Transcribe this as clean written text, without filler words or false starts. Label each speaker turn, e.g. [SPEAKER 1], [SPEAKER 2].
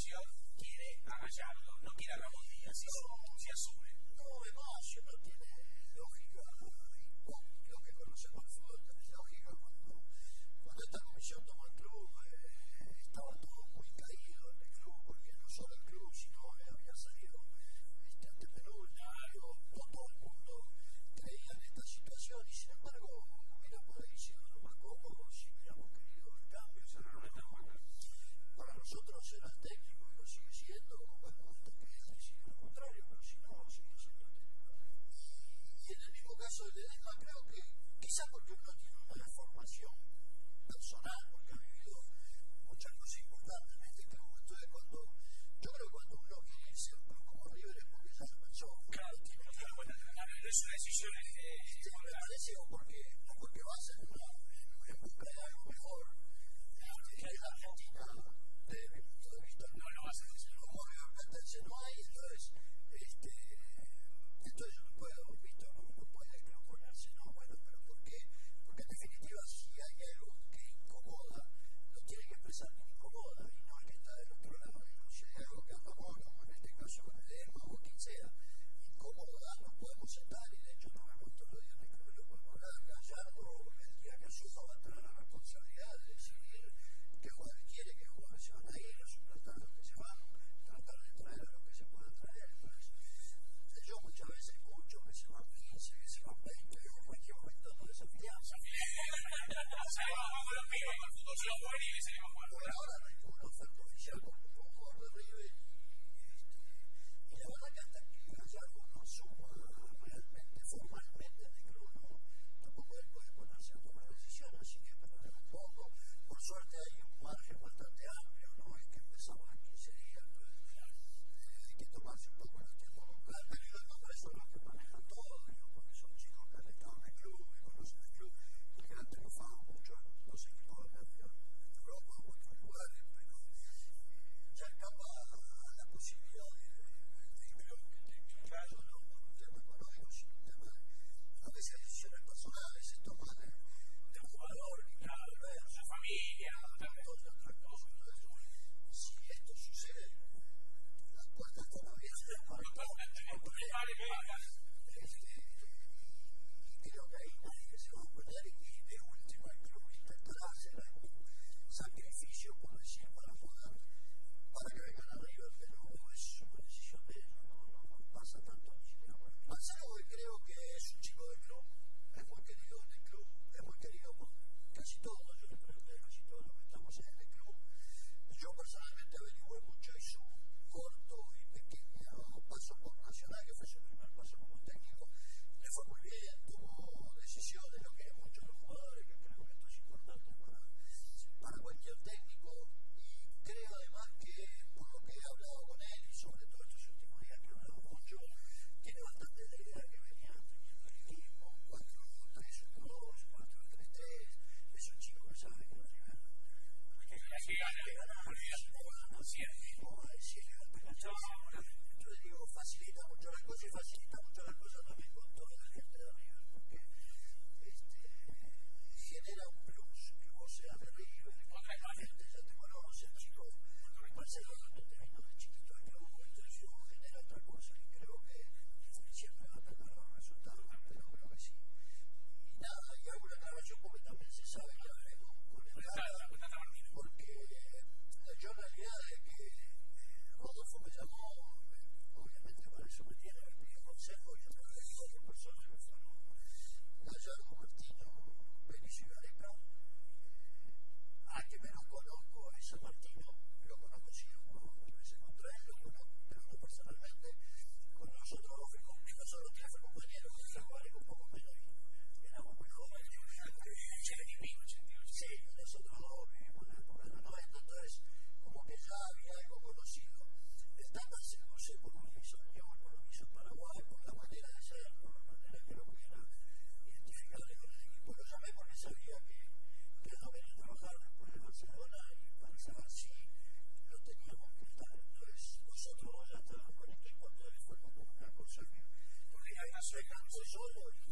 [SPEAKER 1] institución quiere a Gallardo, no quiere a Ramón Díaz, si asume.
[SPEAKER 2] No, además, no tiene lógica, lo que conocemos el fútbol, tiene lógica cuando esta comisión tomó el club, estaba todo muy caído en el club, porque no solo el club, sino había salido ante penúltimo, no todo el mundo creía en esta situación, y sin embargo, hubiera por ahí sido lo más cómodo si hubiéramos querido el cambio. Para nosotros era el técnico y lo sigue siendo, bueno, hasta que él decidió lo contrario, pero si no, sigue siendo el técnico. Y en el mismo caso de Ledesma, creo que quizás porque uno tiene una formación personal, porque ha vivido muchas cosas importantes en este club, entonces yo creo que cuando uno quiere irse a un club como River es porque ya lo pensó.
[SPEAKER 1] Claro, tiene que dar cuenta, no es una decisión.
[SPEAKER 2] Me parece o porque vas en busca de algo mejor, que es la Argentina, desde mi punto de vista,
[SPEAKER 1] no lo vas a hacer.
[SPEAKER 2] Como River Platense no hay, entonces yo no puedo, ¿viste? No puede el club ponerse, no, bueno, pero ¿por qué? Porque en definitiva, si hay algo que incomoda, lo tiene que expresar que incomoda, y no el que está del otro lado. Si hay algo que a Ramón, o en este caso con el Edema o quien sea, incomoda, nos podemos sentar, y de hecho nos vemos todos los días en el club y lo podemos hablar. Gallardo, el día que asuma, va a tener la responsabilidad de decidir qué jugadores quiere, qué jugadores se van a ir, o tratar a los que se van, tratar de traer a los que se puedan traer. Entonces, yo muchas veces escucho que se van 15, que se van 20, y en cualquier momento no les afiliamos.
[SPEAKER 1] Salimos con los pibes, con el fútbol de los juveniles, salimos con
[SPEAKER 2] por ahora no hay ninguna oferta oficial con un jugador de River, y la verdad que hasta que Gallardo no asuma realmente, formalmente en el club, tampoco él puede ponerse a tomar decisiones, así que esperaré un poco. Por suerte hay un margen bastante amplio, no es que empezamos en 15 días, entonces hay que tomarse un poco el tiempo con calma, y los nombres son los que manejan todo, porque son chicos que han estado en el club y conocen el club, el gran triunfado mucho en los equipos de Europa o otros lugares, pero ya escapa a la posibilidad del club que tenga claro, no por un tema económico, sino un tema a veces decisiones personales, se toman de un jugador,
[SPEAKER 1] la familia,
[SPEAKER 2] otra cosa. Si esto sucede, las puertas están abiertas para creo que ahí nadie se va a poner, y de último el club intentará hacer algún sacrificio, por decir, para que vengan a River, pero es una decisión de ellos, no pasa tanto ni siquiera por aquí. Marcelo, creo que es un chico del club, es muy querido en el club, es muy querido por casi todos, yo le pregunté a casi todos los que estamos en el club. Yo personalmente averigué mucho y su corto y pequeño paso por Nacional, que fue su primer paso como técnico, le fue muy bien, tuvo decisiones, lo quieren mucho los jugadores, que creo que esto es importante para cualquier técnico, y creo además que por lo que he hablado con él, y sobre todo estos últimos días que he hablado mucho, tiene bastante la idea que venía teniendo el equipo, 4-3-1-2, 4-3-3, es un chico que sabe que no tiene que ganar, si no gana, no va a decir que va a pegar. Entonces digo, facilita mucho las cosas, y facilita mucho las cosas también con toda la gente de River, porque genera un plus que vos seas de River, que la gente ya te conoce, el chico Marcelo realmente vino de chiquito al club, entonces eso genera otra cosa, y creo que siempre va a tener los resultados, pero creo que sí. Y nada, y hago una aclaración porque también se sabe que hablaremos con el Gata, porque yo en realidad es que Rodolfo me llamó, obviamente para eso me tiene, me pidió consejo, y yo me lo digo a otras personas que fueron Gallardo, Martino, Benicio y Gareca. A que menos conozco es a Martino, lo conozco, sí, jugamos muchas veces contra él, lo conozco, pero no personalmente. Con nosotros dos nosotros tres fue compañeros, con Jaguares un poco menos, y éramos muy jóvenes. Sí, nosotros dos vivimos en la época de los 90, entonces como que ya había algo conocido. El Tata se conoce por lo que hizo en Lyon, por lo que hizo en Paraguay, por la manera de ser, por la manera que lo pudiera identificarle con el equipo. Lo llamé porque sabía que él no venía a trabajar después de Barcelona, y para saber si lo teníamos que estar. Entonces nosotros dos ya estábamos con el equipo, entonces fue como una cosa que se cansó solo, y